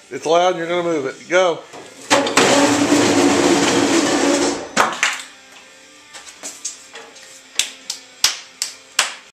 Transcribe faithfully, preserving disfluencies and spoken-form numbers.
It's loud and you're going to move it. Go.